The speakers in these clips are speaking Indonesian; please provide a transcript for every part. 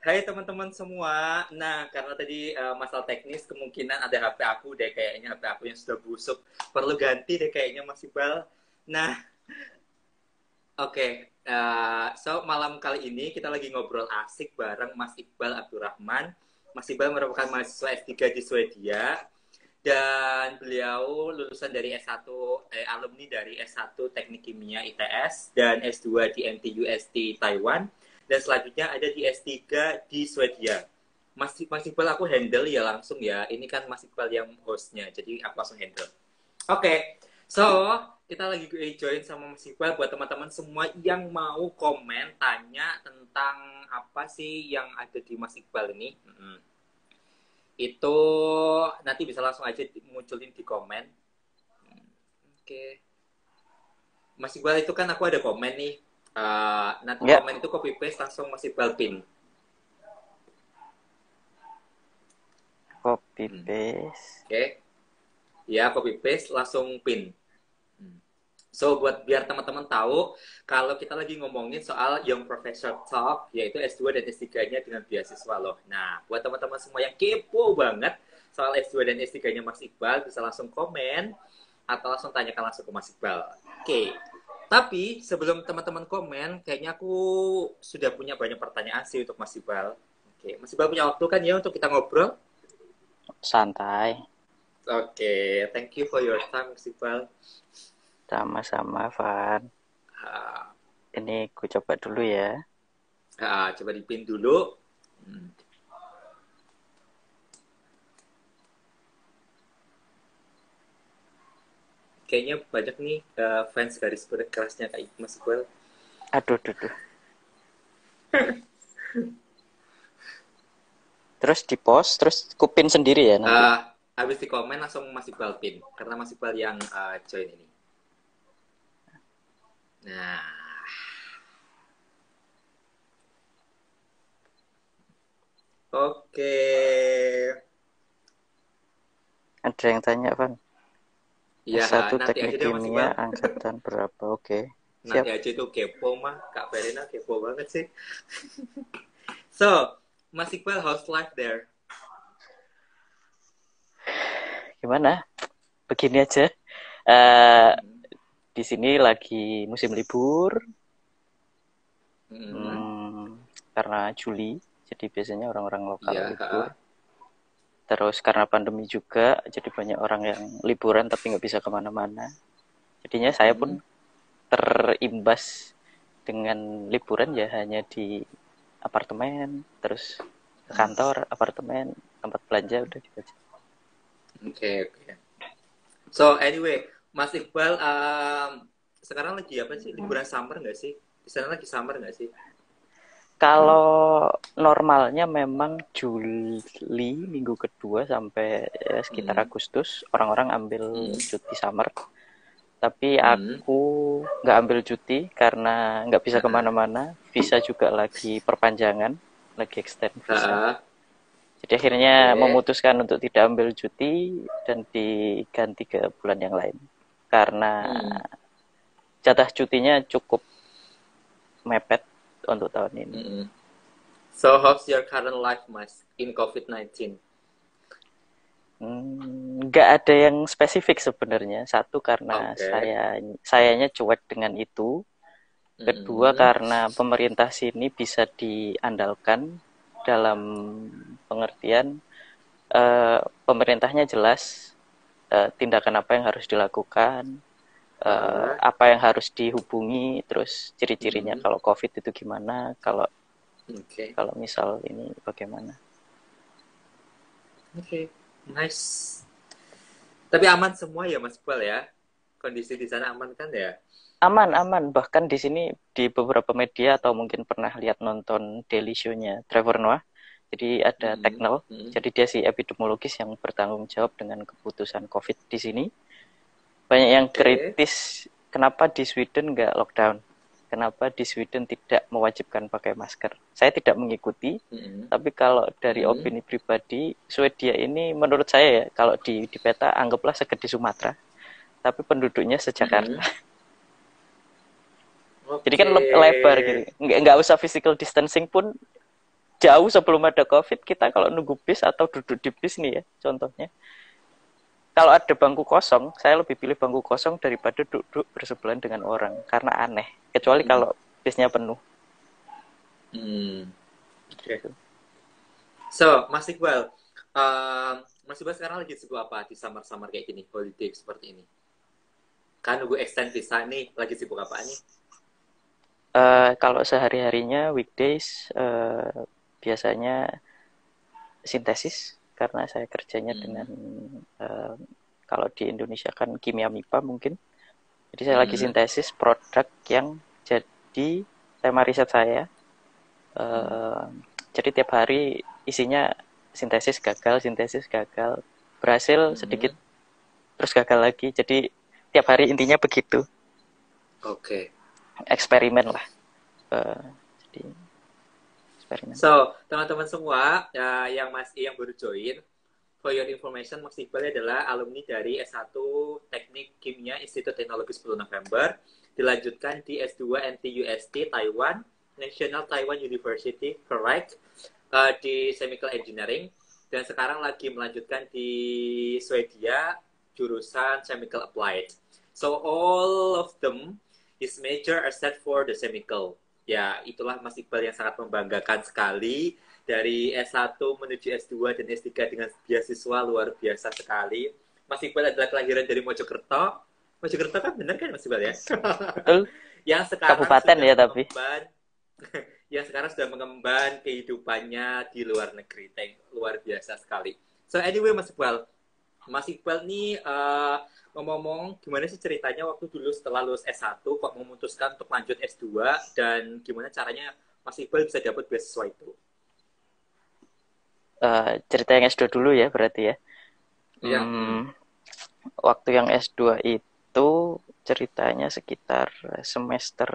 Hai teman-teman semua. Nah, karena tadi masalah teknis, kemungkinan ada HP aku deh kayaknya HP aku yang sudah busuk. Perlu ganti deh kayaknya Mas Iqbal. Nah, oke. So malam kali ini kita lagi ngobrol asik bareng Mas Iqbal Abdurrahman. Mas Iqbal merupakan mahasiswa S3 di Swedia dan beliau lulusan dari S1 alumni dari S1 Teknik Kimia ITS dan S2 di NTUST Taiwan dan selanjutnya ada di S3 di Swedia. Mas Iqbal aku handle ya langsung ya. Ini kan Mas Iqbal yang hostnya, jadi aku langsung handle. Oke, so kita lagi join sama Mas Iqbal buat teman-teman semua yang mau komen, tanya tentang apa sih yang ada di Mas Iqbal ini. Itu nanti bisa langsung aja munculin di komen. Oke. Mas Iqbal itu kan aku ada komen nih. Nanti Ya, komen itu copy paste langsung Mas Iqbal pin. copy Hmm. paste. Oke. Ya, copy paste langsung pin. So, buat biar teman-teman tahu, kalau kita lagi ngomongin soal Young Professor Talk, yaitu S2 dan S3-nya dengan beasiswa loh. Nah, buat teman-teman semua yang kepo banget soal S2 dan S3-nya Mas Iqbal, bisa langsung komen, atau langsung tanyakan langsung ke Mas Iqbal. Oke. Tapi, sebelum teman-teman komen, kayaknya aku sudah punya banyak pertanyaan sih untuk Mas Iqbal. Oke, Mas Iqbal punya waktu kan ya untuk kita ngobrol? Santai. Oke, thank you for your time, Mas Iqbal. Sama-sama, Van. Ah, Ini ku coba dulu ya. coba dipin dulu. Hmm. Kayaknya banyak nih fans garis kerasnya kayak Mas Iqbal. Aduh, duh, duh. Terus di post, terus kupin sendiri ya nanti. Habis di komen langsung Mas Iqbal pin karena Mas Iqbal yang join ini. Nah, oke. Ada yang tanya, Van. Ya, S1 nanti aja Teknik deh Mas Kimia Iqbal. angkatan berapa? Oke. Siap. Nanti aja itu kepo mah. Kak Verena kepo banget sih. So, Mas Iqbal, how's life there? Gimana? Begini aja. Eh, Hmm. di sini lagi musim libur. Hmm. Hmm, karena Juli, jadi biasanya orang-orang lokal Ya, libur. Terus karena pandemi juga, jadi banyak orang yang liburan tapi nggak bisa kemana-mana. Jadinya saya hmm. pun terimbas dengan liburan ya hanya di apartemen, terus ke kantor, apartemen, tempat belanja udah gitu aja. Oke, oke. So, anyway, Mas Iqbal, sekarang lagi apa sih? Liburan summer nggak sih? Di sana lagi summer nggak sih? Kalau normalnya memang Juli minggu kedua sampai ya, sekitar Hmm. Agustus orang-orang ambil Hmm. cuti summer. Tapi Hmm. aku nggak ambil cuti karena nggak bisa Ha-ha. kemana-mana. Visa juga lagi perpanjangan, lagi extend visa. Ha-ha. Jadi akhirnya Oke. memutuskan untuk tidak ambil cuti dan diganti ke bulan yang lain. Karena Hmm. jatah cutinya cukup mepet untuk tahun ini. Hmm. So, how's your current life, Mas, in COVID-19? Nggak ada yang spesifik sebenarnya. Satu karena Oke. sayanya cuek dengan itu. Kedua Hmm. karena pemerintah sini bisa diandalkan dalam pengertian pemerintahnya jelas tindakan apa yang harus dilakukan, Ha-ha. apa yang harus dihubungi, terus ciri-cirinya Hmm. kalau COVID itu gimana, kalau Oke. kalau misal ini bagaimana. Oke. Nice. Tapi aman semua ya, Mas Iqbal ya? Kondisi di sana aman kan ya? Aman, aman. Bahkan di sini di beberapa media atau mungkin pernah lihat nonton Daily Show-nya Trevor Noah. Jadi ada Hmm. Technol. Hmm. Jadi dia si epidemiologis yang bertanggung jawab dengan keputusan COVID di sini. Banyak yang Oke. kritis kenapa di Sweden nggak lockdown. Kenapa di Sweden tidak mewajibkan pakai masker. Saya tidak mengikuti, Hmm. tapi kalau dari Hmm. opini pribadi, Swedia ini menurut saya ya, kalau di peta anggaplah segede Sumatera, tapi penduduknya Hmm. sejakarta. Jadi kan Oke. lebar gitu. Nggak usah physical distancing pun jauh sebelum ada COVID, kita kalau nunggu bis atau duduk di bis nih ya, contohnya. Kalau ada bangku kosong, saya lebih pilih bangku kosong daripada duduk bersebelahan dengan orang. Karena aneh. Kecuali kalau bisnya penuh. Okay. So, Mas Iqbal, Mas Iqbal sekarang lagi sibuk apa di summer-summer kayak gini, holiday seperti ini? Kan nunggu extend visa nih, lagi sibuk apa nih? Kalau sehari-harinya weekdays biasanya sintesis karena saya kerjanya dengan kalau di Indonesia kan kimia MIPA mungkin. Jadi saya lagi sintesis produk yang jadi tema riset saya. Jadi tiap hari isinya sintesis gagal, berhasil sedikit terus gagal lagi. Jadi tiap hari intinya begitu. Oke. Eksperimen lah. Jadi eksperimen. So, teman-teman semua yang baru join, for your information, Mas Iqbal adalah alumni dari S1 Teknik Kimia Institut Teknologi 10 November, dilanjutkan di S2 NTUST Taiwan, National Taiwan University, correct, di Chemical Engineering, dan sekarang lagi melanjutkan di Swedia, jurusan Chemical Applied. So, all of them, his major are set for the chemical. Ya, itulah Mas Iqbal yang sangat membanggakan sekali. Dari S1 menuju S2 dan S3 dengan beasiswa luar biasa sekali. Mas Iqbal adalah kelahiran dari Mojokerto. Mojokerto kan benar kan Mas Iqbal ya? Betul. Yang sekarang kabupaten ya tapi. Yang sekarang sudah mengemban kehidupannya di luar negeri. Luar biasa sekali. So anyway Mas Iqbal nih ngomong-ngomong, gimana sih ceritanya waktu dulu setelah lulus S1 kok memutuskan untuk lanjut S2 dan gimana caranya Mas Iqbal bisa dapat beasiswa itu? Cerita yang S2 dulu ya berarti ya. Iya. Waktu yang S2 itu ceritanya sekitar semester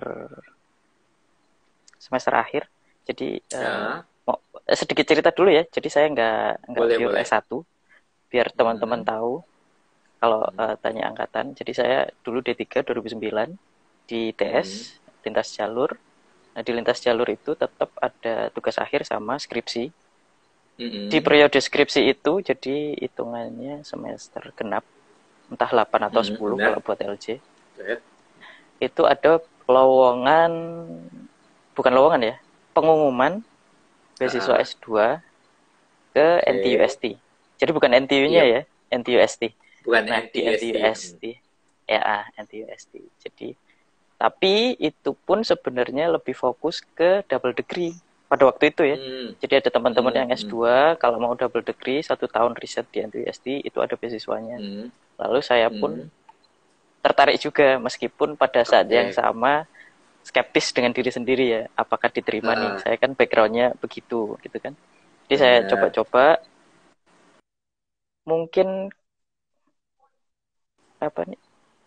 akhir. Jadi sedikit cerita dulu ya. Jadi saya nggak pure S1 biar teman-teman tahu. Kalau tanya angkatan, jadi saya dulu D3 2009 di TS, lintas jalur. Nah, di lintas jalur itu tetap ada tugas akhir sama skripsi. Di periode skripsi itu, jadi hitungannya semester genap, entah 8 atau 10 kalau buat LJ. Itu ada lowongan, bukan lowongan ya, pengumuman beasiswa S2 ke NTUST. Jadi bukan NTU-nya ya, NTUST. Bukan nah, NTUST. Ya, NTUST. Jadi, tapi itu pun sebenarnya lebih fokus ke double degree pada waktu itu ya. Jadi ada teman-teman yang S2, kalau mau double degree 1 tahun riset di NTUST, itu ada beasiswanya. Lalu saya pun tertarik juga, meskipun pada saat yang sama skeptis dengan diri sendiri ya, apakah diterima nih. Saya kan background-nya begitu, gitu kan. Jadi saya coba-coba, mungkin apa nih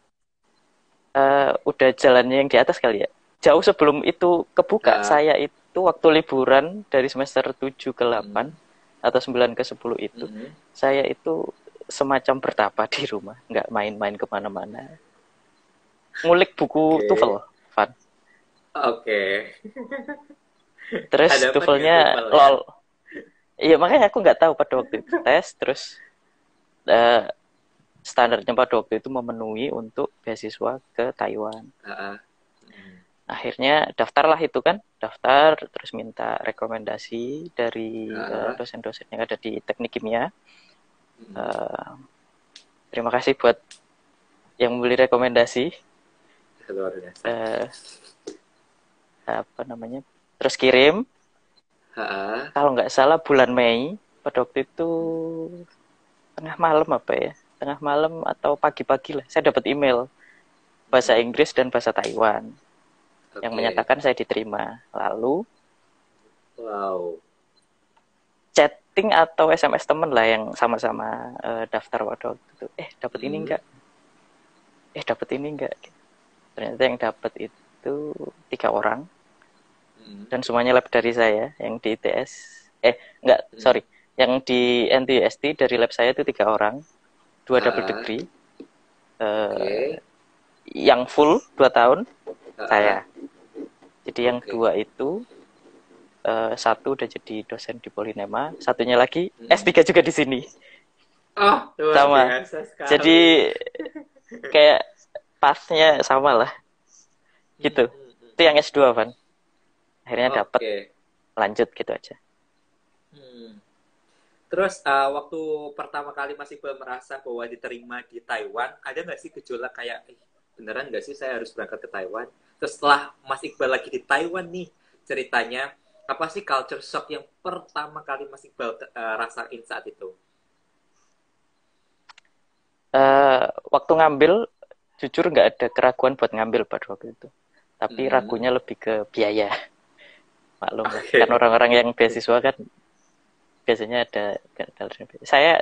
udah jalannya yang di atas kali ya. Jauh sebelum itu kebuka, saya itu waktu liburan dari semester 7 ke 8 atau 9 ke 10 itu, saya itu semacam bertapa di rumah, nggak main-main kemana-mana, ngulik buku TOEFL, Van. Terus TOEFL-nya lol. Iya, makanya aku nggak tahu pada waktu itu tes, terus standarnya pada waktu itu memenuhi untuk beasiswa ke Taiwan. Akhirnya daftarlah itu kan, daftar terus minta rekomendasi dari dosen-dosen yang ada di teknik kimia. Terima kasih buat yang membeli rekomendasi. Apa namanya? Terus kirim. Kalau nggak salah bulan Mei, pada waktu itu tengah malam atau pagi-pagi lah, saya dapat email bahasa Inggris dan bahasa Taiwan yang menyatakan saya diterima. Lalu chatting atau SMS temen lah yang sama-sama daftar pada waktu itu, dapat ini enggak, ternyata yang dapat itu 3 orang dan semuanya lab dari saya. Yang di ITS yang di NTUST dari lab saya itu 3 orang, 2 double degree, yang full 2 tahun saya. Jadi yang 2 itu satu udah jadi dosen di Polinema, satunya lagi S3 juga di sini. Oh, luar sama biasa sekali. Jadi kayak pasnya sama lah gitu. Itu yang S2 Van, akhirnya dapat lanjut gitu aja. Terus waktu pertama kali Mas Iqbal merasa bahwa diterima di Taiwan, ada nggak sih gejolak kayak beneran nggak sih saya harus berangkat ke Taiwan? Terus setelah Mas Iqbal lagi di Taiwan nih ceritanya, apa sih culture shock yang pertama kali Mas Iqbal rasain saat itu? Waktu ngambil, jujur nggak ada keraguan buat ngambil pada waktu itu. Tapi ragunya lebih ke biaya. Maklum lah, kan orang-orang yang beasiswa kan biasanya ada. Saya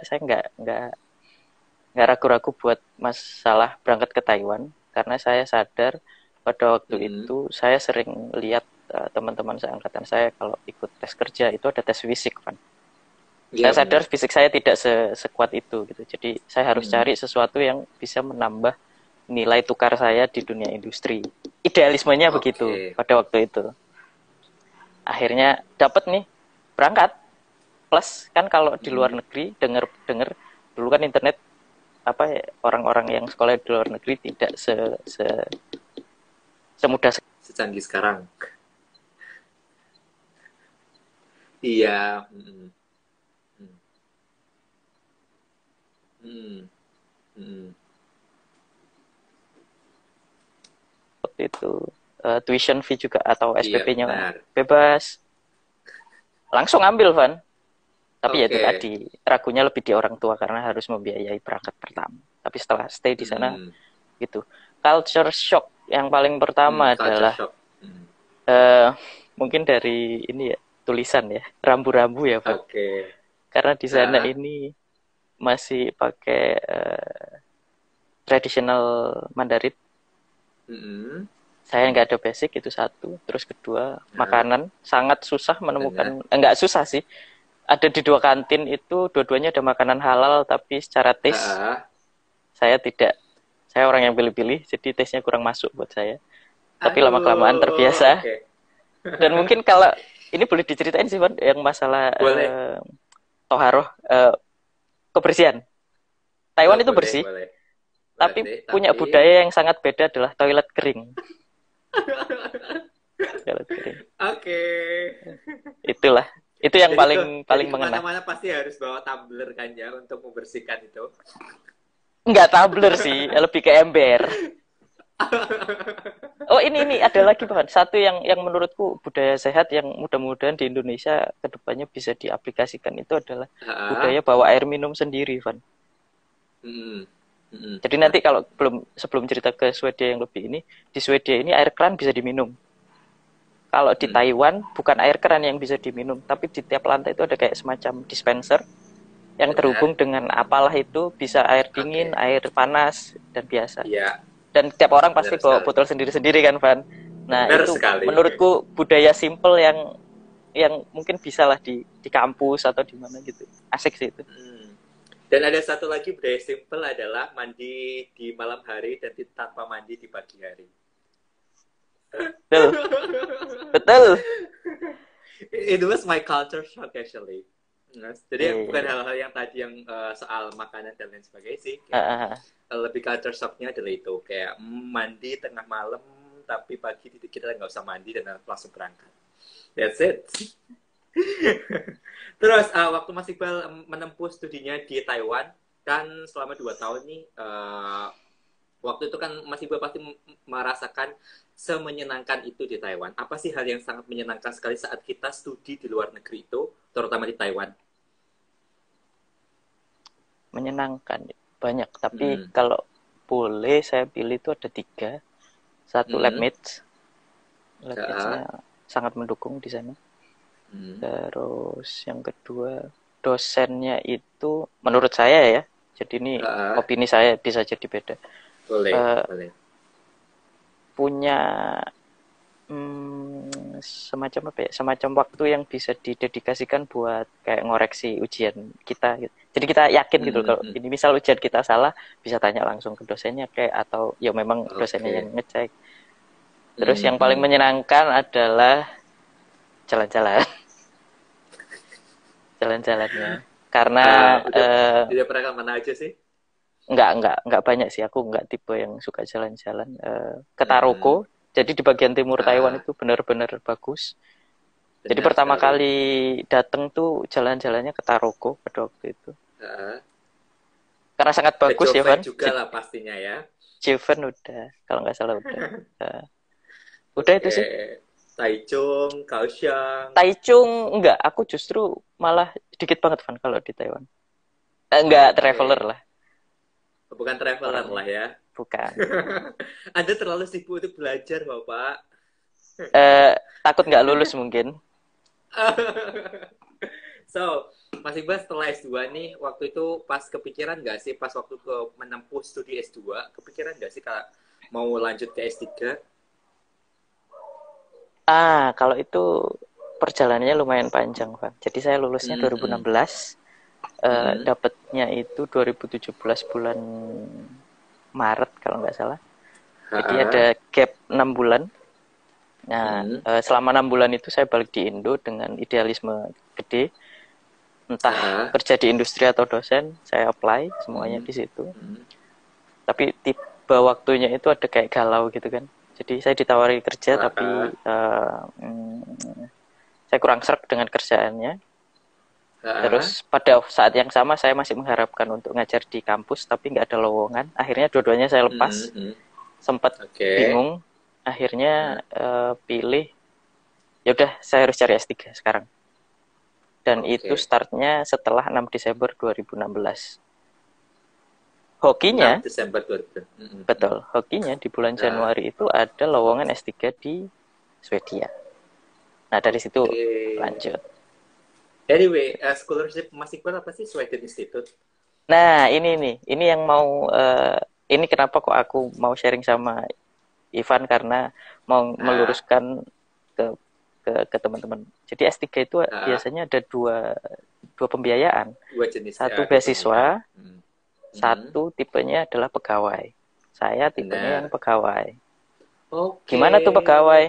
nggak ragu-ragu buat masalah berangkat ke Taiwan, karena saya sadar pada waktu itu saya sering lihat teman-teman seangkatan saya kalau ikut tes kerja itu ada tes fisik kan. Saya sadar fisik saya tidak sekuat itu gitu. Jadi saya harus cari sesuatu yang bisa menambah nilai tukar saya di dunia industri. Idealismenya begitu pada waktu itu. Akhirnya dapat nih, berangkat. Plus kan kalau di luar negeri dengar dulu kan internet orang-orang yang sekolah di luar negeri tidak semudah secanggih sekarang. Iya. Waktu itu tuition fee juga atau SPP-nya bebas. Langsung ambil Van. Tapi ya itu tadi, ragunya lebih di orang tua karena harus membiayai berangkat pertama. Tapi setelah stay di sana gitu. Culture shock yang paling pertama adalah mungkin dari ini ya, tulisan ya, rambu-rambu ya Van. Karena di sana ini masih pakai traditional Mandarin. Saya nggak ada basic, itu satu. Terus kedua, makanan sangat susah menemukan. Nggak susah sih, ada di 2 kantin itu, dua-duanya ada makanan halal, tapi secara tes saya tidak. Saya orang yang pilih-pilih, jadi tesnya kurang masuk buat saya. Tapi lama-kelamaan terbiasa. Dan mungkin kalau ini boleh diceritain sih Van, yang masalah toharoh, kebersihan. Taiwan itu bersih. Tapi punya budaya yang sangat beda adalah toilet kering. Toilet kering. Itulah. Itu yang paling mengena. Kemana-mana pasti harus bawa tumbler kan ya untuk membersihkan itu. Enggak tumbler sih, lebih ke ember. Oh ini ada lagi Bang. Satu yang menurutku budaya sehat yang mudah-mudahan di Indonesia kedepannya bisa diaplikasikan itu adalah budaya bawa air minum sendiri, Van. Jadi nanti kalau sebelum cerita ke Swedia yang lebih ini, di Swedia ini air keran bisa diminum. Kalau di Taiwan bukan air keran yang bisa diminum, tapi di tiap lantai itu ada kayak semacam dispenser yang terhubung dengan apalah itu, bisa air dingin, air panas dan biasa. Dan tiap orang pasti bawa botol sendiri-sendiri kan, Van. Nah, itu menurutku budaya simple yang mungkin bisa lah di kampus atau di mana gitu. Asik sih itu. Dan ada satu lagi budaya simple adalah mandi di malam hari dan tanpa mandi di pagi hari. Betul. It was my culture shock actually. Jadi bukan hal-hal yang tadi yang soal makanan dan lain sebagainya sih. Lebih culture shocknya adalah itu, kayak mandi tengah malam tapi pagi kita nggak usah mandi dan langsung berangkat. That's it. Terus waktu Mas Iqbal menempuh studinya di Taiwan kan selama 2 tahun nih, waktu itu kan Mas Iqbal pasti merasakan semenyenangkan itu di Taiwan. Apa sih hal yang sangat menyenangkan sekali saat kita studi di luar negeri itu, terutama di Taiwan? Menyenangkan banyak, tapi kalau boleh saya pilih itu ada 3. Satu labmates, labmates-nya sangat mendukung di sana. Terus yang kedua dosennya itu menurut saya ya, jadi ini opini saya bisa jadi beda. Boleh. Punya semacam semacam waktu yang bisa didedikasikan buat kayak ngoreksi ujian kita gitu. Jadi kita yakin gitu kalau ini misal ujian kita salah, bisa tanya langsung ke dosennya kayak, atau ya memang dosennya yang ngecek. Terus yang paling menyenangkan adalah jalan-jalan. Jalan-jalannya. Karena udah pernah kemana aja sih? Enggak banyak sih. Aku enggak tipe yang suka jalan-jalan. Ke Taroko. Jadi di bagian timur Taiwan itu benar-benar bagus. Jadi pertama kali datang tuh jalan-jalannya ke Taroko pada waktu itu. Karena sangat bagus ya, Van. Juga lah pastinya ya. Jiven udah, kalau nggak salah udah. Udah itu sih. Taichung, Kaohsiung. Taichung enggak, aku justru malah sedikit banget Van kalau di Taiwan. Enggak traveler lah. Bukan traveler lah ya. Bukan. Anda terlalu sibuk untuk belajar, Bapak. Takut nggak lulus mungkin. So, Mas Iqbal setelah S2 nih, waktu itu pas kepikiran nggak sih, pas waktu menempuh studi S2, kepikiran nggak sih kalau mau lanjut ke S3? Kalau itu perjalanannya lumayan panjang, Pak. Jadi saya lulusnya 2016, dapatnya itu 2017 bulan Maret kalau nggak salah. Jadi ada gap 6 bulan. Nah, selama 6 bulan itu saya balik di Indo dengan idealisme gede. Entah kerja di industri atau dosen, saya apply semuanya di situ. Tapi tiba waktunya itu ada kayak galau gitu kan. Jadi saya ditawari kerja tapi saya kurang serk dengan kerjaannya. Terus pada saat yang sama saya masih mengharapkan untuk ngajar di kampus tapi nggak ada lowongan. Akhirnya dua-duanya saya lepas. Sempat bingung. Akhirnya pilih ya udah saya harus cari S3 sekarang. Dan itu startnya setelah 6 Desember 2016. Hokinya, 6 Desember 2016. Betul, hokinya di bulan Januari itu ada lowongan S3 di Swedia. Nah, dari situ lanjut. Anyway, scholarship Mas Iqbal apa sih? Sweden Institute? Nah, ini yang mau, ini kenapa kok aku mau sharing sama Ivan, karena mau meluruskan ke teman-teman. Jadi S3 itu biasanya ada dua pembiayaan. Dua jenis. Satu beasiswa, satu tipenya adalah pegawai. Saya tipenya yang pegawai. Gimana tuh pegawai?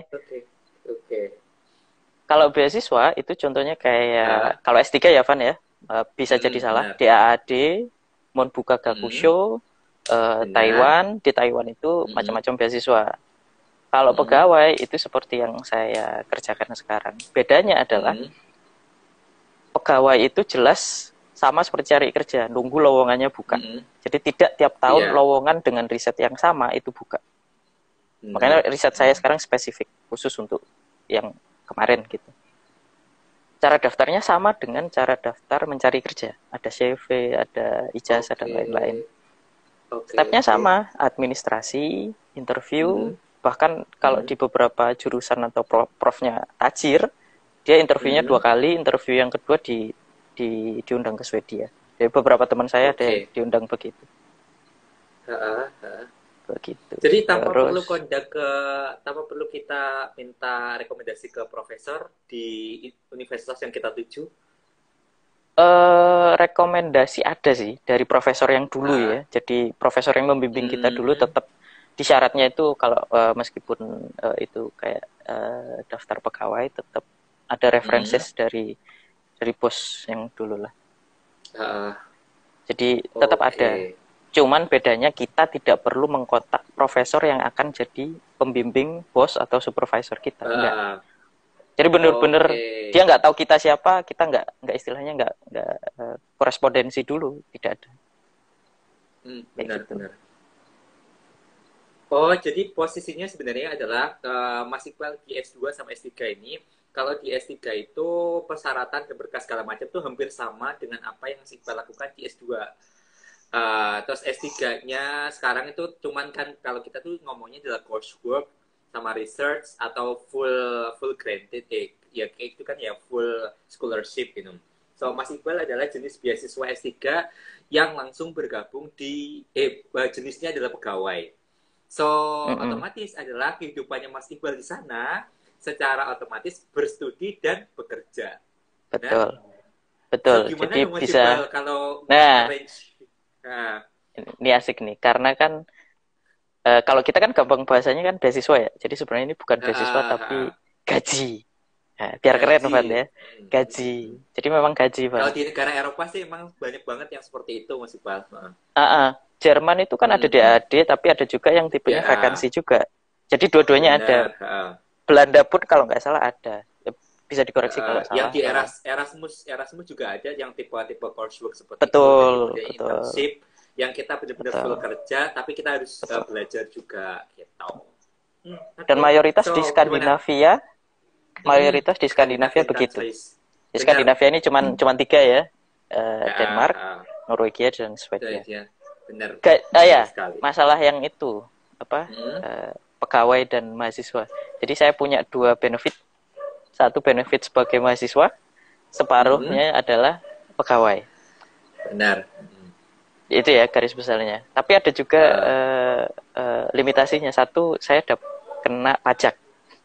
Kalau beasiswa itu contohnya kayak kalau S3 ya Van ya, bisa jadi salah. DAAD, Monbuka Gakusho, Taiwan, di Taiwan itu macam-macam beasiswa. Kalau pegawai itu seperti yang saya kerjakan sekarang. Bedanya adalah pegawai itu jelas sama seperti cari kerja, nunggu lowongannya buka. Jadi tidak tiap tahun lowongan dengan riset yang sama itu buka. Makanya riset saya sekarang spesifik, khusus untuk yang kemarin gitu. Cara daftarnya sama dengan cara daftar mencari kerja. Ada CV, ada ijazah, dan lain-lain. Stepnya sama, administrasi, interview, bahkan kalau di beberapa jurusan atau profnya tajir, dia interviewnya 2 kali, interview yang kedua diundang ke Swedia. Jadi beberapa teman saya ada yang diundang begitu. Begitu. Jadi tanpa perlu perlu kita minta rekomendasi ke profesor di universitas yang kita tuju. Rekomendasi ada sih dari profesor yang dulu ya. Jadi profesor yang membimbing kita dulu tetap di syaratnya itu kalau meskipun itu kayak daftar pegawai tetap ada references dari bos yang dulu lah. Jadi tetap ada. Cuman bedanya kita tidak perlu mengkontak profesor yang akan jadi pembimbing bos atau supervisor kita. Enggak. Jadi benar-benar dia nggak tahu kita siapa, kita nggak istilahnya nggak korespondensi dulu, tidak ada. Benar. Oh, jadi posisinya sebenarnya adalah Mas Iqbal di S2 sama S3 ini, kalau di S3 itu persyaratan dan berkas segala macam itu hampir sama dengan apa yang Mas Iqbal lakukan di S2. Terus S3-nya sekarang itu cuman kan kalau kita tuh ngomongnya adalah coursework sama research atau full granted ya kayak itu kan ya full scholarship gitu. So Mas Iqbal adalah jenis beasiswa S3 yang langsung bergabung di jenisnya adalah pegawai. So otomatis adalah kehidupannya Mas Iqbal di sana secara otomatis berstudi dan bekerja. Betul. Nah, betul. So, gimana jadi Mas bisa Iqbal kalau ini asik nih karena kan kalau kita kan gampang bahasanya kan beasiswa ya. Jadi sebenarnya ini bukan beasiswa tapi gaji. Nah, biar keren Van ya, gaji. Jadi memang gaji Van. Kalau di negara Eropa sih emang banyak banget yang seperti itu Mas Iqbal. Jerman itu kan ada DAD, tapi ada juga yang tipenya vakansi juga. Jadi dua-duanya ada. Belanda pun kalau nggak salah ada. Bisa dikoreksi kalau salah. Yang di Erasmus juga ada yang tipe-tipe coursework seperti betul, itu. Internship yang kita benar-benar full kerja, tapi kita harus belajar juga gitu. Dan mayoritas di Skandinavia, begitu. Di Skandinavia ini cuma 3 ya, Denmark, Norwegia dan Swedia. Benar. Masalah yang itu pegawai dan mahasiswa. Jadi saya punya 2 benefit. Satu benefit sebagai mahasiswa, separuhnya adalah pegawai. Benar. Itu ya garis besarnya. Tapi ada juga limitasinya. Satu, saya kena pajak.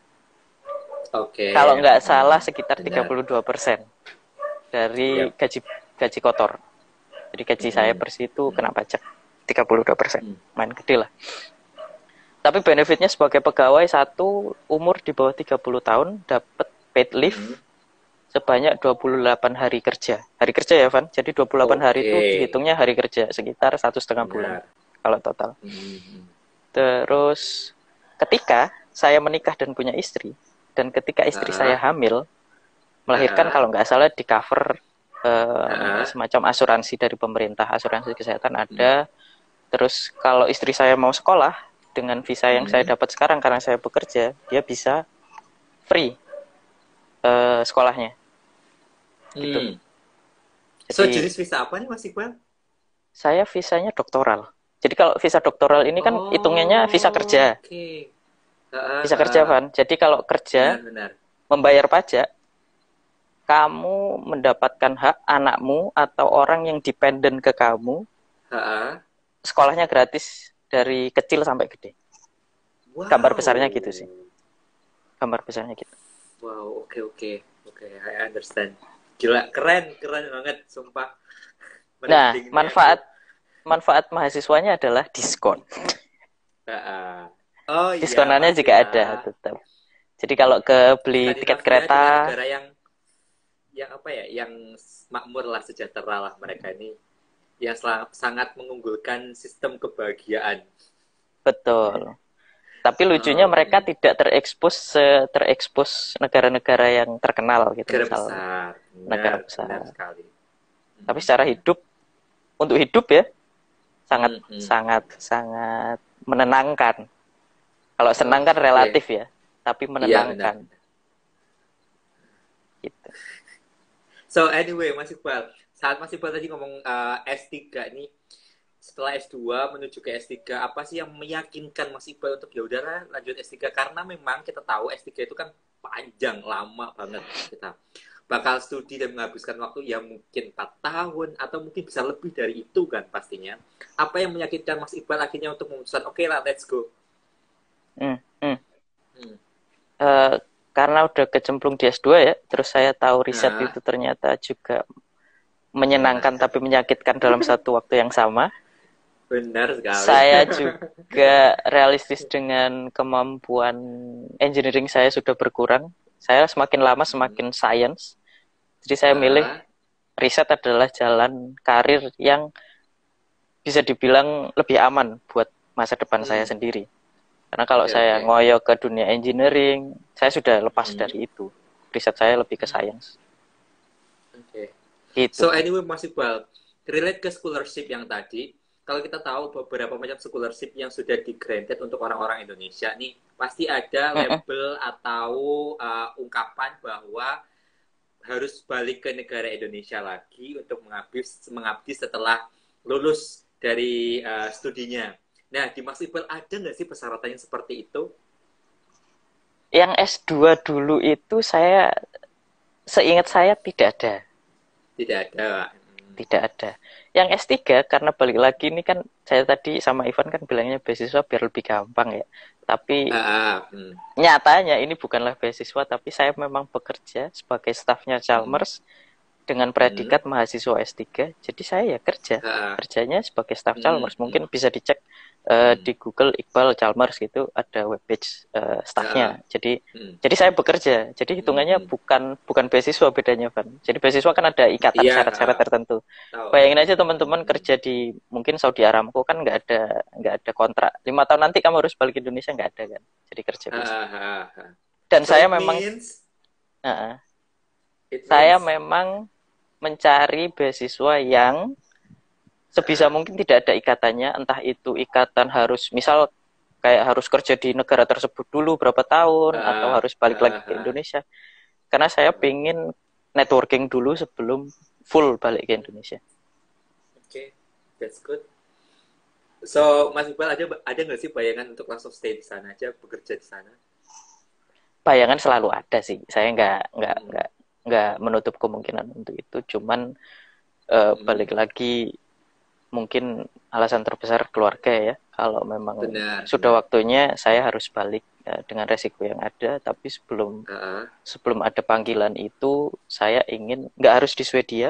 Kalau nggak salah sekitar 32% dari gaji kotor. Jadi gaji saya bersih itu kena pajak 32%. Main gede lah. Tapi benefitnya sebagai pegawai, satu, umur di bawah 30 tahun dapat paid leave sebanyak 28 hari kerja. Hari kerja ya, Van. Jadi 28 hari itu dihitungnya hari kerja, sekitar 1,5 bulan kalau total. Terus ketika saya menikah dan punya istri, dan ketika istri saya hamil, melahirkan kalau nggak salah di cover semacam asuransi dari pemerintah, asuransi kesehatan ada. Terus kalau istri saya mau sekolah, dengan visa yang saya dapat sekarang karena saya bekerja, dia bisa free sekolahnya. Gitu. Jadi, jenis visa apa nih Mas Iqbal? Saya visanya doktoral. Jadi kalau visa doktoral ini kan hitungannya visa kerja. Visa kerja, Van. Jadi kalau kerja, membayar pajak, kamu mendapatkan hak anakmu atau orang yang dependen ke kamu, sekolahnya gratis dari kecil sampai gede. Gambar besarnya gitu sih. Gambar besarnya gitu. Wow, oke, I understand. Gila, keren banget, sumpah. Nah, manfaat mahasiswanya adalah diskon. Diskonannya juga ada tetap. Jadi kalau beli tiket kereta, negara yang yang makmur lah, sejahtera lah mereka ini, yang sangat mengunggulkan sistem kebahagiaan. Betul. Tapi lucunya mereka tidak terekspos negara-negara yang terkenal gitu. Negara besar. Benar sekali. Tapi secara untuk hidup ya, sangat menenangkan. Kalau senang kan relatif ya, tapi menenangkan. Gitu. So anyway, Mas Iqbal, saat Mas Iqbal tadi ngomong S3 nih, setelah S2 menuju ke S3, apa sih yang meyakinkan Mas Iqbal untuk ya udahlah lanjut S3? Karena memang kita tahu S3 itu kan panjang, lama banget. Kita bakal studi dan menghabiskan waktu yang mungkin 4 tahun atau mungkin bisa lebih dari itu kan pastinya. Apa yang meyakinkan Mas Iqbal akhirnya untuk memutuskan oke lah, let's go? Karena udah kecemplung di S2 ya, terus saya tahu riset itu ternyata juga menyenangkan tapi menyakitkan dalam satu waktu yang sama. Benar sekali. Saya juga realistis dengan kemampuan engineering saya sudah berkurang. Saya semakin lama semakin science. Jadi saya milih riset adalah jalan karir yang bisa dibilang lebih aman buat masa depan saya sendiri. Karena kalau saya ngoyo ke dunia engineering, saya sudah lepas dari itu. Riset saya lebih ke science. Gitu. So anyway, Mas Iqbal, relate ke scholarship yang tadi, kalau kita tahu beberapa macam scholarship yang sudah di-granted untuk orang-orang Indonesia nih, pasti ada label atau ungkapan bahwa harus balik ke negara Indonesia lagi untuk mengabdi setelah lulus dari studinya. Nah, di Mas Iqbal ada nggak sih persyaratannya seperti itu? Yang S2 dulu itu seingat saya tidak ada. Tidak ada. Yang S3, karena balik lagi ini kan, saya tadi sama Ivan kan bilangnya beasiswa biar lebih gampang ya. Tapi nyatanya ini bukanlah beasiswa, tapi saya memang bekerja sebagai stafnya Chalmers dengan predikat mahasiswa S3. Jadi saya ya kerjanya sebagai staf Chalmers. Mungkin bisa dicek di Google Iqbal Chalmers gitu ada webpage staffnya. Jadi saya bekerja. Jadi hitungannya bukan beasiswa bedanya, Van. Jadi beasiswa kan ada ikatan syarat-syarat tertentu. Bayangin aja teman-teman kerja di mungkin Saudi Aramco kan nggak ada kontrak. 5 tahun nanti kamu harus balik ke Indonesia, nggak ada kan. Jadi kerja biasa. Dan so saya memang saya memang mencari beasiswa yang sebisa mungkin tidak ada ikatannya, entah itu ikatan harus misal kayak harus kerja di negara tersebut dulu berapa tahun atau harus balik lagi ke Indonesia. Karena saya pengen networking dulu sebelum full balik ke Indonesia. Oke, that's good. So, Mas Iqbal ada nggak sih bayangan untuk langsung stay di sana aja, bekerja di sana? Bayangan selalu ada sih. Saya nggak menutup kemungkinan untuk itu. Cuman balik lagi mungkin alasan terbesar keluarga ya. Kalau memang sudah waktunya saya harus balik dengan resiko yang ada. Tapi sebelum ada panggilan itu saya ingin nggak harus di Swedia.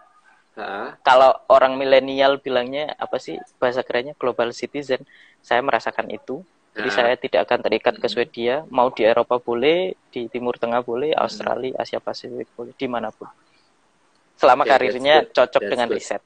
Kalau orang milenial bilangnya apa sih bahasa kerennya global citizen, saya merasakan itu. Jadi saya tidak akan terikat ke Swedia, mau di Eropa boleh, di Timur Tengah boleh, Australia, Asia Pasifik boleh, dimanapun. Selama karirnya cocok dengan riset.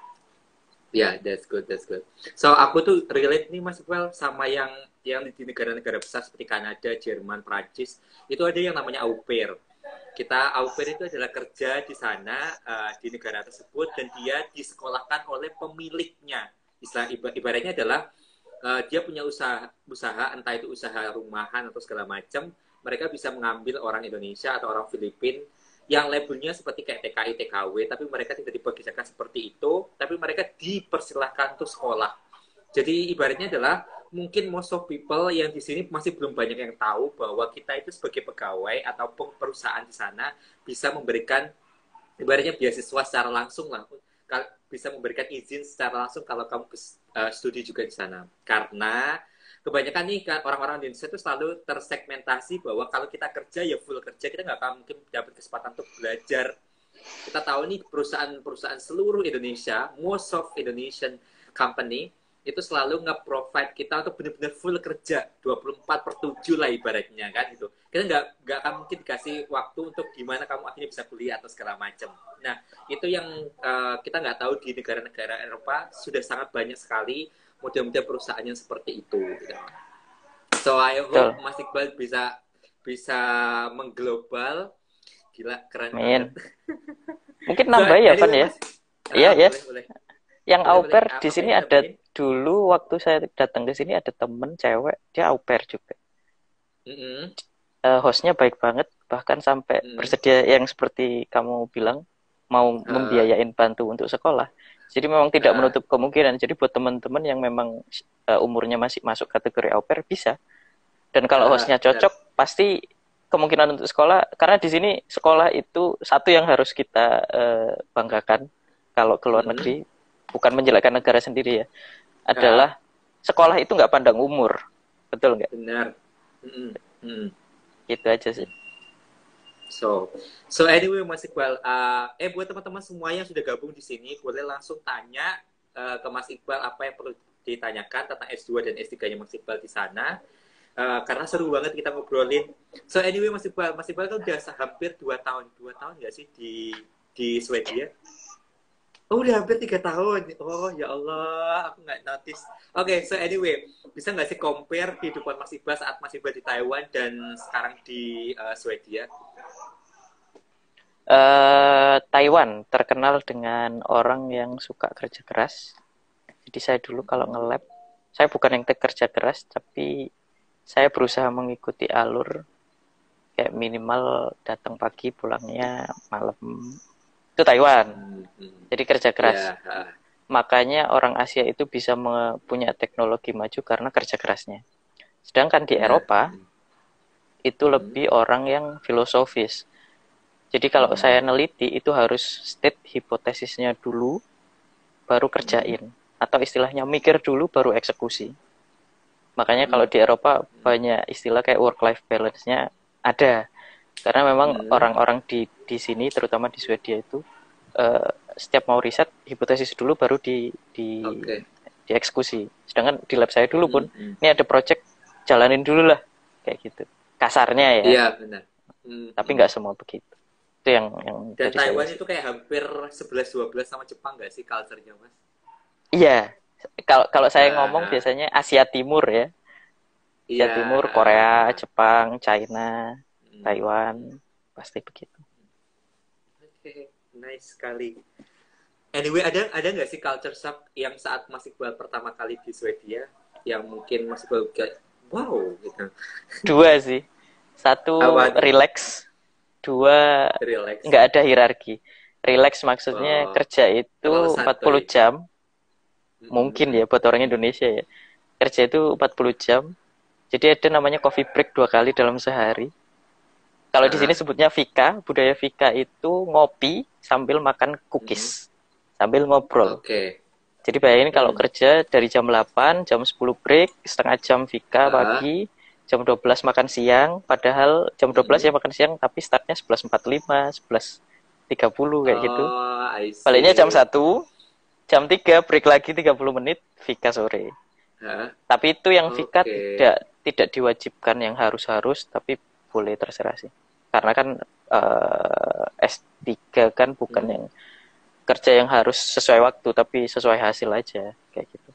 Ya, that's good. So aku tuh relate nih Mas Iqbal sama yang di negara-negara besar seperti Kanada, Jerman, Prancis, itu ada yang namanya au pair. Au pair itu adalah kerja di sana di negara tersebut dan dia disekolahkan oleh pemiliknya. Ibaratnya adalah dia punya usaha entah itu usaha rumahan atau segala macam, mereka bisa mengambil orang Indonesia atau orang Filipina yang labelnya seperti kayak TKI, TKW, tapi mereka tidak dipekerjakan seperti itu, tapi mereka dipersilahkan untuk sekolah. Jadi ibaratnya adalah mungkin most of people yang di sini masih belum banyak yang tahu bahwa kita itu sebagai pegawai atau perusahaan di sana bisa memberikan ibaratnya beasiswa secara langsung lah, bisa memberikan izin secara langsung kalau kamu studi juga di sana. Karena kebanyakan nih orang-orang di Indonesia itu selalu tersegmentasi bahwa kalau kita kerja ya full kerja, kita nggak akan mungkin dapat kesempatan untuk belajar. Kita tahu nih perusahaan seluruh Indonesia, most of Indonesian company itu selalu nge-provide kita untuk benar-benar full kerja 24/7 lah ibaratnya kan gitu. Kita nggak akan mungkin dikasih waktu untuk gimana kamu akhirnya bisa kuliah atau segala macam. Nah itu yang kita nggak tahu di negara-negara Eropa sudah sangat banyak sekali mudah-mudahan perusahaan yang seperti itu. Gitu. So I hope Mas Iqbal bisa mengglobal, gila keren banget. Mungkin nambah ya Van ya. Iya ya. Yang au pair di sini ada dulu waktu saya datang ke sini ada temen cewek dia au pair juga. Hostnya baik banget bahkan sampai bersedia yang seperti kamu bilang mau membiayain bantu untuk sekolah. Jadi memang tidak menutup kemungkinan. Jadi buat teman-teman yang memang umurnya masih masuk kategori au pair bisa. Dan kalau hostnya cocok, pasti kemungkinan untuk sekolah. Karena di sini sekolah itu satu yang harus kita banggakan kalau ke luar negeri, bukan menjelekkan negara sendiri ya. Adalah sekolah itu nggak pandang umur, betul nggak? Benar. Gitu aja sih. So anyway Mas Iqbal, buat teman-teman semua yang sudah gabung di sini, boleh langsung tanya ke Mas Iqbal apa yang perlu ditanyakan tentang S2 dan S3-nya Mas Iqbal di sana. Karena seru banget kita ngobrolin. So anyway Mas Iqbal kan udah hampir 2 tahun nggak sih di Swedia? Oh, udah hampir 3 tahun. Oh, ya Allah, aku nggak notice. Oke, so anyway, bisa nggak sih compare kehidupan Mas Iqbal saat Mas Iqbal di Taiwan dan sekarang di Swedia? Taiwan terkenal dengan orang yang suka kerja keras. Jadi saya dulu kalau nge-lab, saya bukan yang kerja keras, tapi saya berusaha mengikuti alur kayak minimal datang pagi, pulangnya malam. Itu Taiwan. Jadi kerja keras. Makanya orang Asia itu bisa punya teknologi maju karena kerja kerasnya. Sedangkan di Eropa itu lebih orang yang filosofis. Jadi kalau saya neliti itu harus state hipotesisnya dulu baru kerjain, atau istilahnya mikir dulu baru eksekusi. Makanya kalau di Eropa banyak istilah kayak work life balance-nya ada. Karena memang orang-orang di sini terutama di Swedia itu setiap mau riset hipotesis dulu baru dieksekusi. Sedangkan di lab saya dulu pun, ini ada project, jalanin dulu lah. Kayak gitu. Kasarnya ya. Iya, benar. Tapi nggak semua begitu. Itu yang dan dari Taiwan saya itu kayak hampir 11-12 sama Jepang nggak sih culture-nya, Mas? Iya. Kalau saya ngomong biasanya Asia Timur ya. Asia Timur, Korea, Jepang, China, Taiwan, pasti begitu. Oke, nice sekali. Anyway, ada nggak sih culture shock yang saat Mas Iqbal pertama kali di Swedia yang mungkin Mas Iqbal kayak wow gitu? Dua sih. Satu relax, dua nggak ada hierarki. Relax maksudnya kerja itu 40 jam. Mungkin ya buat orang Indonesia ya. Kerja itu 40 jam. Jadi ada namanya coffee break 2 kali dalam sehari. Kalau di sini sebutnya fika, budaya fika itu ngopi sambil makan cookies. Sambil ngobrol. Jadi bayangin kalau kerja dari jam 8, jam 10 break, setengah jam fika pagi, jam 12 makan siang, padahal jam 12 ya makan siang, tapi startnya 11.45, 11.30 kayak gitu. Baliknya jam 1, jam 3 break lagi 30 menit, fika sore. Tapi itu yang fika tidak diwajibkan yang harus-harus, tapi boleh terserah sih. Karena kan S3 kan bukan yang kerja yang harus sesuai waktu, tapi sesuai hasil aja, kayak gitu.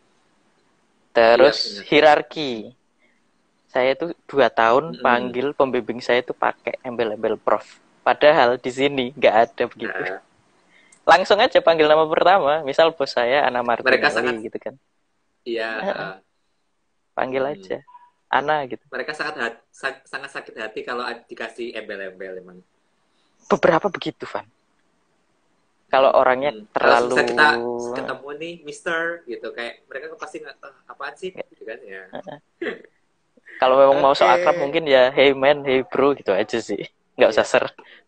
Terus hierarki. Saya tuh 2 tahun panggil pembimbing saya itu pakai embel-embel prof. Padahal di sini nggak ada begitu. Langsung aja panggil nama pertama. Misal bos saya Ana Martinelli gitu kan. Iya. Panggil aja Ana gitu. Mereka sangat sakit hati kalau dikasih embel-embel emang. Beberapa begitu, Van. Kalau orangnya terlalu kalau kita ketemu nih Mister gitu, kayak mereka pasti nggak apaan sih gitu kan ya. Kalau memang mau so akrab mungkin ya hey man, hey bro gitu aja sih. Nggak usah ser.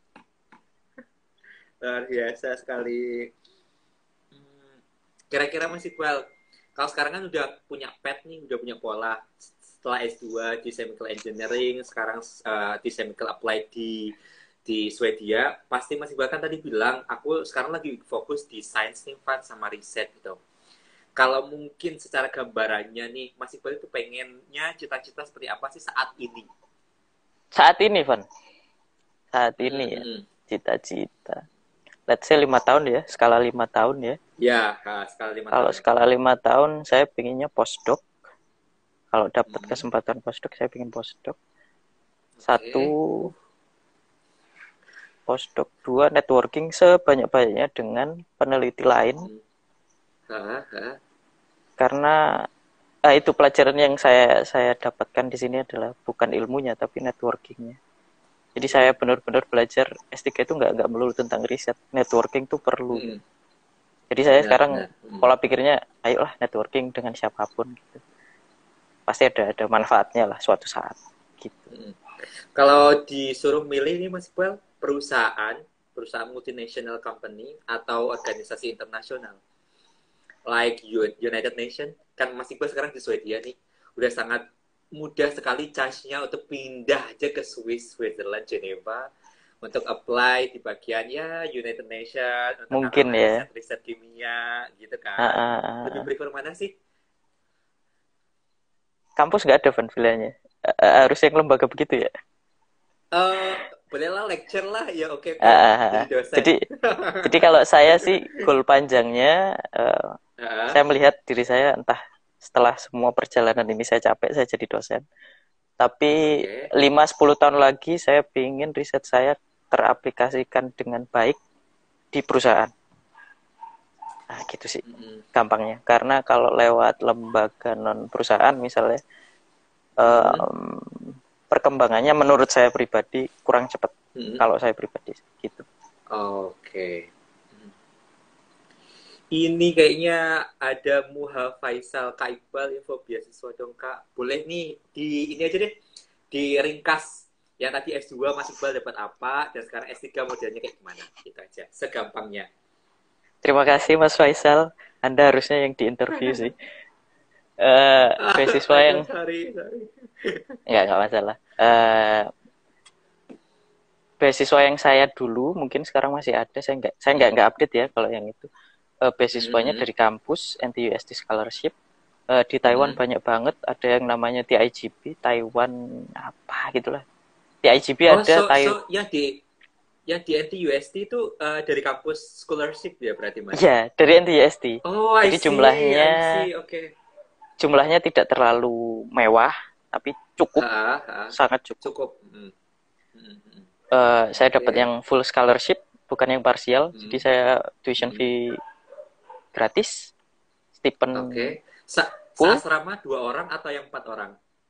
Luar biasa sekali. Kira-kira Mas Iqbal, kalau sekarang kan udah punya pet nih, udah punya pola. Setelah S2 di chemical engineering, sekarang di chemical applied di Swedia, pasti Mas Iqbal kan tadi bilang, aku sekarang lagi fokus di science nih, Van, sama riset gitu. Kalau mungkin secara gambarannya nih, Mas Iqbal itu pengennya cita-cita seperti apa sih saat ini? Saat ini, Van? Saat ini ya, cita-cita. Let's say 5 tahun ya, skala 5 tahun ya. Ya, skala 5 tahun. Kalau skala 5 tahun, saya pengennya postdoc. Kalau dapat kesempatan postdoc, saya pengen postdoc. 1, postdoc. 2, networking sebanyak-banyaknya dengan peneliti lain. Karena itu pelajaran yang saya dapatkan di sini adalah bukan ilmunya, tapi networkingnya. Jadi saya benar-benar belajar S3 itu nggak melulu tentang riset. Networking itu perlu. Jadi saya sekarang pola pikirnya, ayolah networking dengan siapapun. Gitu. Pasti ada manfaatnya lah suatu saat. Gitu. Kalau disuruh milih nih Mas Iqbal, perusahaan multinational company atau organisasi internasional like United Nations, kan Mas Iqbal sekarang di Swedia nih, udah sangat mudah sekali chance-nya untuk pindah aja ke Switzerland, Geneva untuk apply di bagian ya United Nations untuk mungkin ya riset kimia gitu kan. Lebih prefer mana sih? Kampus nggak ada Van villanya. Harus yang lembaga begitu ya? Bolehlah lecture lah ya, oke. Jadi kalau saya sih goal panjangnya saya melihat diri saya entah setelah semua perjalanan ini saya capek, saya jadi dosen. Tapi 5-10 tahun lagi saya ingin riset saya teraplikasikan dengan baik di perusahaan. Nah, gitu sih gampangnya. Karena kalau lewat lembaga non perusahaan misalnya perkembangannya menurut saya pribadi kurang cepat. Kalau saya pribadi gitu. Ini kayaknya ada Muha Faisal Kak Iqbal info beasiswa dong Kak. Boleh nih ini aja deh diringkas. Yang tadi S2 Mas Iqbal dapat apa dan sekarang S3 modelnya kayak gimana? Gitu aja, segampangnya. Terima kasih Mas Faisal. Anda harusnya yang diinterview sih. Beasiswa yang nggak masalah. Beasiswa yang saya dulu mungkin sekarang masih ada. Saya nggak update ya kalau yang itu. Beasiswanya dari kampus NTUSD Scholarship. Di Taiwan banyak banget, ada yang namanya TIGP, Taiwan apa gitulah. TIGP ada yang di NTUST itu dari kampus scholarship ya berarti Mas? Iya, dari NTUST. Oh, I Jadi see, okay. Jumlahnya tidak terlalu mewah, tapi cukup, sangat cukup. Cukup. Saya dapat yang full scholarship, bukan yang parsial. Jadi saya tuition fee gratis, stipend. Oke. Asrama 2 orang atau yang 4 orang?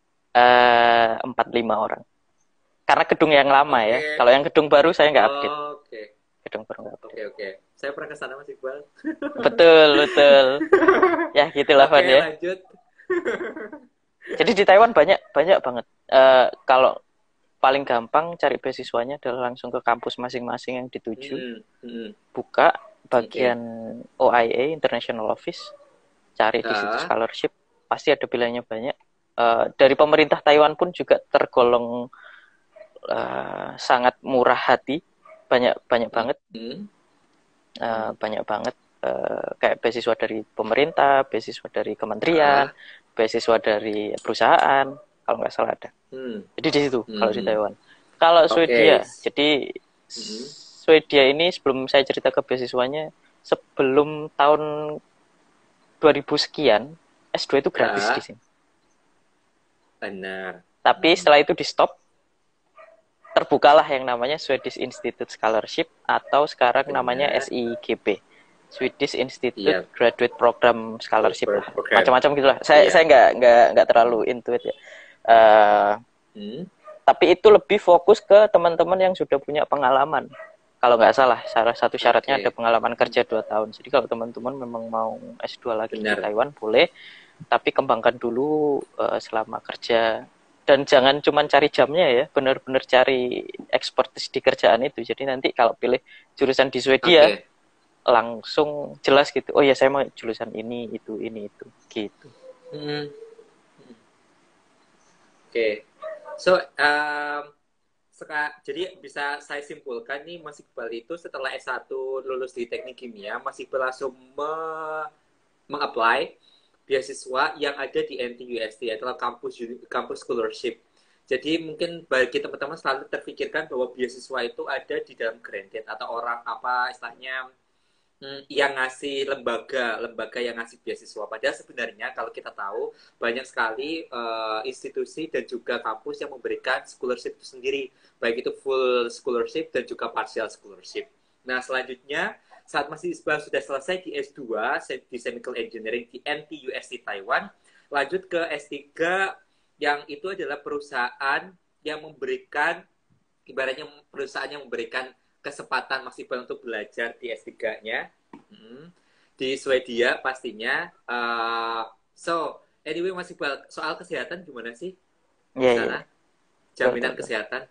4-5 orang. Karena gedung yang lama ya. Kalau yang gedung baru saya nggak update. Oke. Gedung baru nggak update. Oke. Saya pernah ke sana Mas Iqbal. Betul. Ya gitulah Van ya. Lanjut. Jadi di Taiwan banyak banget. Kalau paling gampang cari beasiswanya adalah langsung ke kampus masing-masing yang dituju. Buka bagian OIA International Office, cari di situ scholarship, pasti ada pilihannya banyak. Dari pemerintah Taiwan pun juga tergolong sangat murah hati, banyak banget, banyak banget. Kayak beasiswa dari pemerintah, beasiswa dari kementerian, beasiswa dari perusahaan, kalau nggak salah ada. Jadi di situ kalau di Taiwan. Kalau Swedia, jadi Swedia ini sebelum saya cerita ke beasiswanya, sebelum tahun 2000 sekian, S2 itu gratis di sini. Benar. Tapi setelah itu di stop, terbukalah yang namanya Swedish Institute Scholarship atau sekarang namanya SIGP. Swedish Institute Graduate Program Scholarship, macam-macam gitulah. Saya nggak terlalu into it ya. Tapi itu lebih fokus ke teman-teman yang sudah punya pengalaman. Kalau nggak salah satu syaratnya ada pengalaman kerja 2 tahun. Jadi kalau teman-teman memang mau S2 lagi di Taiwan boleh, tapi kembangkan dulu selama kerja. Dan jangan cuma cari jamnya ya, benar-benar cari expertise di kerjaan itu. Jadi nanti kalau pilih jurusan di Swedia, langsung jelas gitu. Oh ya, saya mau jurusan ini, itu gitu. Oke. So, jadi bisa saya simpulkan nih, Mas Iqbal itu setelah S1 lulus di teknik kimia, Mas Iqbal langsung meng-apply beasiswa yang ada di NTUST adalah kampus scholarship. Jadi mungkin bagi teman-teman selalu terpikirkan bahwa beasiswa itu ada di dalam granted atau orang apa istilahnya yang ngasih lembaga yang ngasih beasiswa. Padahal sebenarnya kalau kita tahu banyak sekali institusi dan juga kampus yang memberikan scholarship itu sendiri, baik itu full scholarship dan juga partial scholarship. Nah selanjutnya saat Mas Iqbal sudah selesai di S2 di Chemical Engineering di NTUST Taiwan, lanjut ke S3 yang itu adalah perusahaan yang memberikan, ibaratnya perusahaan yang memberikan kesempatan Mas Iqbal untuk belajar di S3-nya di Swedia pastinya. So anyway Mas Iqbal, soal kesehatan gimana sih di sana? Jaminan kesehatan?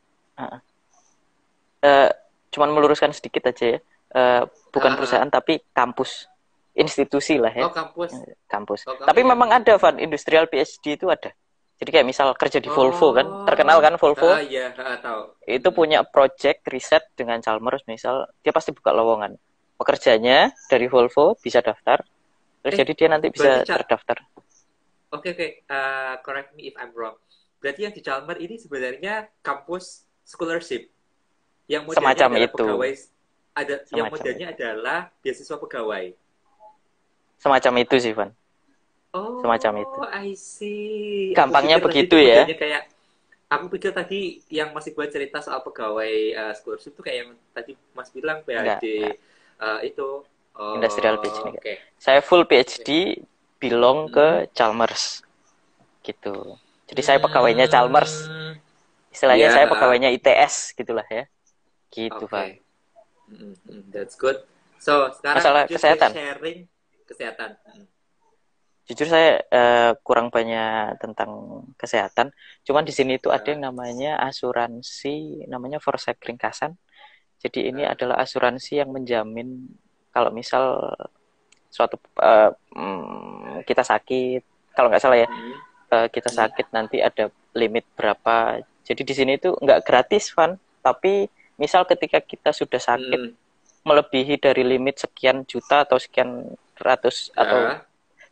Cuman meluruskan sedikit aja ya. Bukan perusahaan tapi kampus, institusi lah ya. Kampus. Tapi memang ada Van, industrial PhD itu ada. Jadi kayak misal kerja di Volvo kan, terkenal kan Volvo. Tahu. Itu punya project riset dengan Chalmers misal, dia pasti buka lowongan. Pekerjanya dari Volvo bisa daftar. Terus jadi dia nanti bisa terdaftar. Oke. Correct me if I'm wrong. Berarti yang di Chalmers ini sebenarnya kampus scholarship. Yang modelnya semacam adalah itu. Pegawai yang modelnya adalah beasiswa pegawai. Semacam itu sih, Van. Semacam itu. I see. Gampangnya begitu ya. Kayak, aku pikir tadi yang Mas Iqbal cerita soal pegawai scholarship itu kayak yang tadi Mas bilang PhD itu. Industrial PhD. Okay. Saya full PhD belong ke Chalmers. Gitu. Jadi saya pegawainya Chalmers. Istilahnya saya pegawainya ITS gitulah ya. Gitu, Van. That's good. So, sekarang masalah kesehatan. Sharing kesehatan. Jujur saya kurang banyak tentang kesehatan. Cuman di sini itu ada yang namanya asuransi, namanya Forsyth ringkasan. Jadi ini adalah asuransi yang menjamin kalau misal suatu kita sakit, kalau nggak salah ya, kita sakit nanti ada limit berapa. Jadi di sini itu nggak gratis, Van. Tapi misal ketika kita sudah sakit melebihi dari limit sekian juta atau sekian ratus atau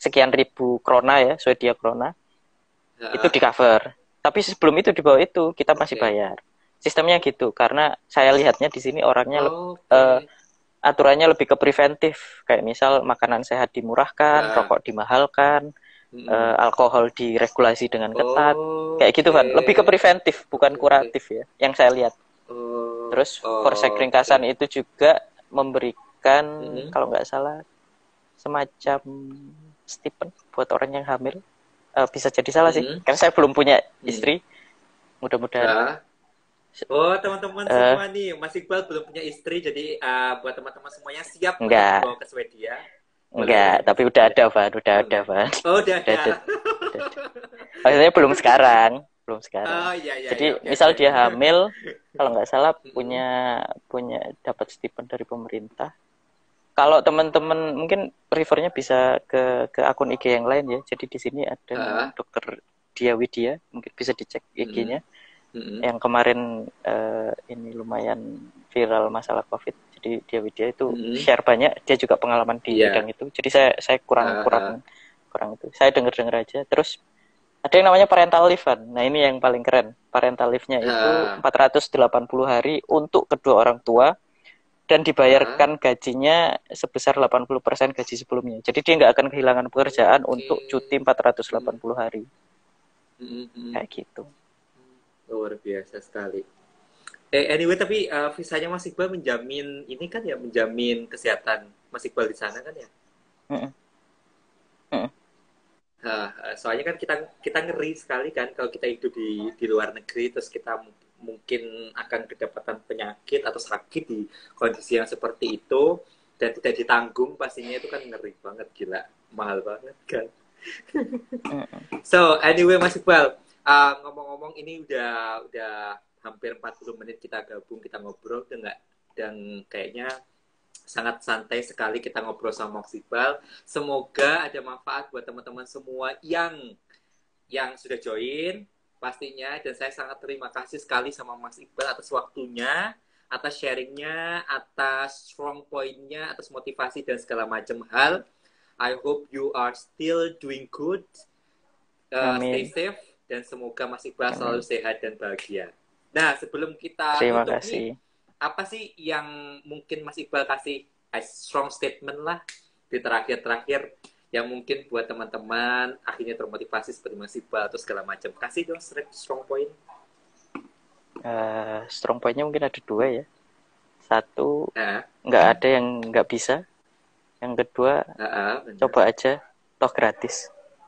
sekian ribu krona ya, Swedia krona. Itu di cover. Tapi sebelum itu di bawah itu kita masih bayar. Sistemnya gitu, karena saya lihatnya di sini orangnya aturannya lebih ke preventif, kayak misal makanan sehat dimurahkan, rokok dimahalkan, alkohol diregulasi dengan ketat, kayak gitu kan, lebih ke preventif bukan kuratif ya, yang saya lihat. Terus Polsek Ringkasan itu juga memberikan kalau nggak salah semacam stipend buat orang yang hamil. Bisa jadi salah sih, karena saya belum punya istri. Mudah-mudahan. Oh, teman-teman semua nih, Mas Iqbal belum punya istri, jadi buat teman-teman semuanya siap untuk dibawa ke Swedia. Enggak, tapi udah ada, Van. Oh, udah ada. Maksudnya belum sekarang. Oh, iya, jadi misal dia hamil, kalau nggak salah punya dapat stipend dari pemerintah. Kalau teman-teman mungkin prefernya bisa ke akun IG yang lain ya. Jadi di sini ada Dokter Dia Widya, mungkin bisa dicek IG-nya. Yang kemarin ini lumayan viral masalah COVID. Jadi Dia Widya itu share banyak. Dia juga pengalaman di bidang itu. Jadi saya kurang itu. Saya dengar aja. Terus ada yang namanya parental leave kan. Nah ini yang paling keren. Parental leave-nya itu 480 hari untuk kedua orang tua. Dan dibayarkan gajinya sebesar 80% gaji sebelumnya. Jadi dia nggak akan kehilangan pekerjaan untuk cuti 480 hari. Kayak gitu. Luar biasa sekali. Anyway, tapi visanya Mas Iqbal menjamin ini kan ya, menjamin kesehatan Mas Iqbal di sana kan ya? Soalnya kan kita ngeri sekali kan kalau kita hidup di luar negeri, terus kita mungkin akan kedapatan penyakit atau sakit di kondisi yang seperti itu dan tidak ditanggung, pastinya itu kan ngeri banget, gila, mahal banget kan. So anyway Mas Iqbal, ngomong-ngomong ini udah hampir 40 menit kita gabung, kita ngobrol dan kayaknya sangat santai sekali kita ngobrol sama Mas Iqbal. Semoga ada manfaat buat teman-teman semua yang sudah join pastinya, dan saya sangat terima kasih sekali sama Mas Iqbal atas waktunya, atas sharingnya, atas strong point-nya, atas motivasi dan segala macam hal. I hope you are still doing good, stay safe, dan semoga Mas Iqbal selalu sehat dan bahagia. Nah, sebelum kita tutup nih, apa sih yang mungkin Mas Iqbal kasih strong statement lah di terakhir yang mungkin buat teman-teman akhirnya termotivasi seperti Mas Iqbal atau segala macam. Kasih dong strong point. Strong point-nya mungkin ada 2 ya. 1, nggak ada yang nggak bisa. Yang kedua, coba aja, toh gratis.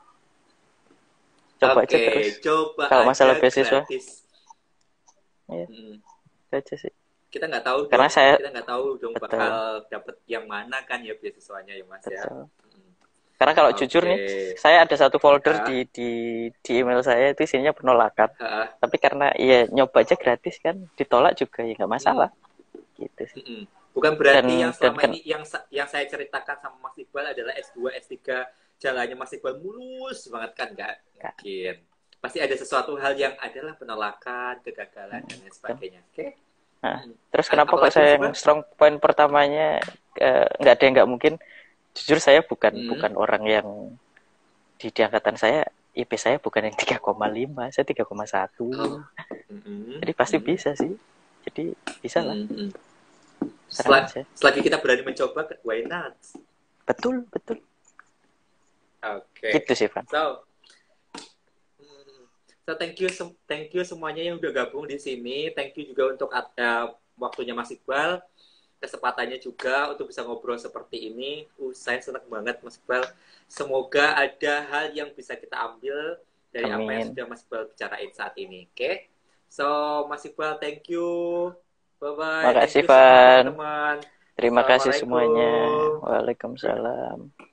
Coba aja terus. Kalau masalah beasiswa, ya, itu aja sih. Kita nggak tahu, karena kita nggak tahu dong bakal dapat yang mana kan ya beasiswanya ya Mas. Betul. Ya. Karena kalau jujur nih, saya ada satu folder di email saya itu isinya penolakan. Tapi karena ya nyoba aja gratis kan, ditolak juga ya nggak masalah. Gitu sih. Bukan berarti yang selama ini yang saya ceritakan sama Mas Iqbal adalah S2, S3 jalannya Mas Iqbal mulus banget kan, nggak mungkin. Pasti ada sesuatu hal yang adalah penolakan, kegagalan dan lain sebagainya. Oke. Nah, terus kenapa kok saya yang strong point pertamanya nggak ada yang nggak mungkin? Jujur saya bukan orang yang di angkatan saya, IP saya bukan yang 3,5, saya 3,1. Jadi pasti bisa sih. Jadi bisa lah. Selagi kita berani mencoba, why not? Betul. Oke. Gitu sih, Van. So thank you semuanya yang udah gabung di sini. Thank you juga untuk waktunya Mas Iqbal. Kesempatannya juga untuk bisa ngobrol seperti ini. Saya senang banget Mas Iqbal. Semoga ada hal yang bisa kita ambil dari apa yang sudah Mas Iqbal bicarain saat ini. Oke? So Mas Iqbal, thank you. Bye-bye. Makasih, Van. Teman-teman. Terima kasih semuanya. Waalaikumsalam.